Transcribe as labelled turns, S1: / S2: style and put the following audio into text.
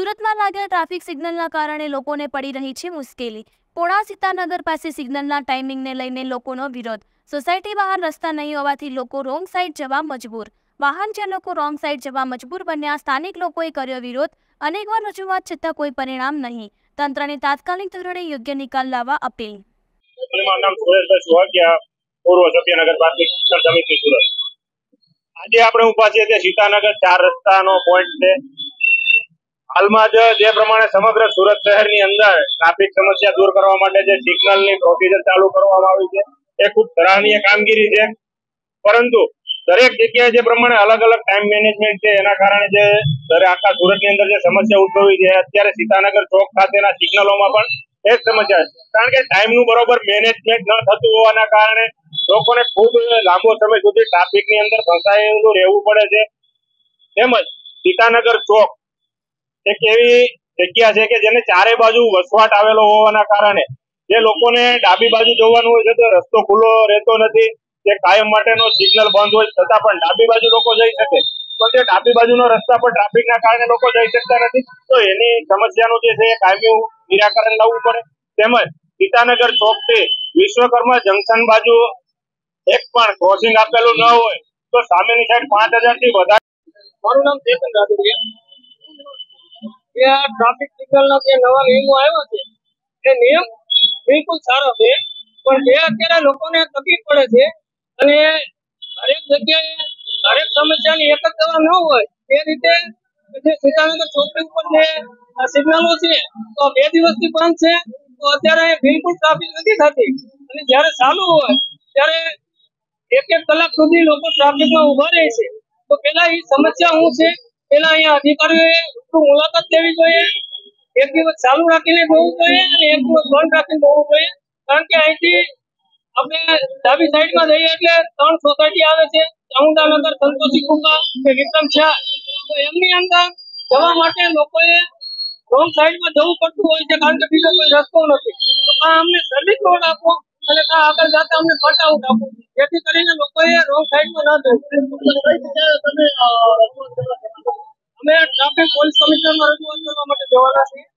S1: સુરતમાં લાગેલા ટ્રાફિક સિગ્નલના કારણે લોકોને પડી રહી છે મુશ્કેલી। પોણા સીતાનગર પાસે સિગ્નલના ટાઈમિંગને લઈને લોકોનો વિરોધ। સોસાયટી બહાર રસ્તા નહીં હોવાથી લોકો રોંગ સાઈડ જવા મજબૂર। વાહન ચાલકો રોંગ સાઈડ જવા મજબૂર બન્યા। સ્થાનિક લોકોએ કર્યો વિરોધ। અનેકવાર રજૂઆત છતાં કોઈ પરિણામ નહીં। તંત્રને તાત્કાલિક ધોરણે યોગ્ય નિકાલ લાવવા અપીલ।
S2: પૂર્વ સત્યનગર પ્રાથમિક શિક્ષણ સમિતિ સુરત। આજે આપણે ઉભા છીએ તે સીતાનગર 4 રસ્તાનો પોઈન્ટ છે। હાલમાં જે પ્રમાણે સમગ્ર સુરત શહેરની અંદર ટ્રાફિક સમસ્યા દૂર કરવા માટે જે સિગ્નલની પ્રોસિજર ચાલુ કરવામાં આવી છે એ ખૂબ સરાહનીય કામગીરી છે, પરંતુ દરેક જગ્યાએ જે પ્રમાણે અલગ અલગ ટાઈમ મેનેજમેન્ટ છે એના કારણે જે આખા સુરતની અંદર જે સમસ્યા ઉદ્ભવી છે, અત્યારે સીતાનગર ચોક ખાતેના સિગ્નલોમાં પણ એ જ સમસ્યા છે, કારણ કે ટાઈમનું બરોબર મેનેજમેન્ટ ન થતું હોવાના કારણે લોકોને ખૂબ લાંબો સમય સુધી ટ્રાફિકની અંદર ફસાયેલું રહેવું પડે છે। તેમજ સીતાનગર ચોક એક એવી જગ્યા છે કે જેને ચારે બાજુ વસવાટ આવેલો હોવાના કારણે જે લોકોને ડાબી બાજુ જવાનું હોય છે તો રસ્તો ખુલ્લો રહેતો નથી। જે કાયમ માટેનો સિગ્નલ બંધ હોય છતાં પણ ડાબી બાજુ લોકો જઈ શકે, તો તે ડાબી બાજુનો રસ્તા પર ટ્રાફિકના કારણે લોકો જઈ શકતા નથી, તો એની સમસ્યાનું જે છે કાયમી નિરાકરણ લાવવું પડે। તેમજ સીતાનગર ચોક થી વિશ્વકર્મા જંકશન બાજુ એક પણ ક્રોસિંગ આપેલું ન હોય તો સામેની સાઈડ 5000 થી વધારે।
S3: મારું નામ ચેતન રાદડિયા। ટ્રાફિક સિગ્નલનો જે નવા નિયમો આવ્યા છે એ નિયમ બિલકુલ સારો છે, પણ જે અત્યારે લોકોને તકલીફ પડે છે અને હરેક જગ્યાએ હરેક સમસ્યાની એક જ દવા ન હોય એ રીતે જે સીતાનગર ચોકડી ઉપર જે સિગ્નલો છે તો 2 દિવસથી બંધ છે, તો અત્યારે બિલકુલ ટ્રાફિક નથી થતી અને જયારે ચાલુ હોય ત્યારે 1-1 કલાક સુધી લોકો ટ્રાફિકમાં ઉભા રહે છે। તો પેલા એ સમસ્યા શું છે, પેલા અહીંયા અધિકારીઓએ મુલાકાત લેવી જોઈએ, એક દિવસ ચાલુ રાખીને જોવું જોઈએ અને એક દિવસ બંધ રાખીને જોવું જોઈએ, કારણ કે અહીંથી આપણે ડાબી સાઈડમાં જઈએ એટલે 3 સોસાયટી આવે છે, ચામુંડાનગર, સંતોષી કુકા કે વિક્રમ શાહ, તો એમની અંદર જવા માટે લોકોએ રોંગ સાઈડમાં જવું પડતું હોય છે, કારણ કે બીજો કોઈ રસ્તો નથી। તો આ અમને સર્વિસ રોડ આપો અને આગળ જતા અમને કટઆઉટ આપો, જેથી કરીને લોકોએ રોંગ સાઈડમાં ના જવું। અમે ટ્રાફિક પોલીસ કમિશનરમાં રજૂઆત કરવા માટે જવાના છીએ।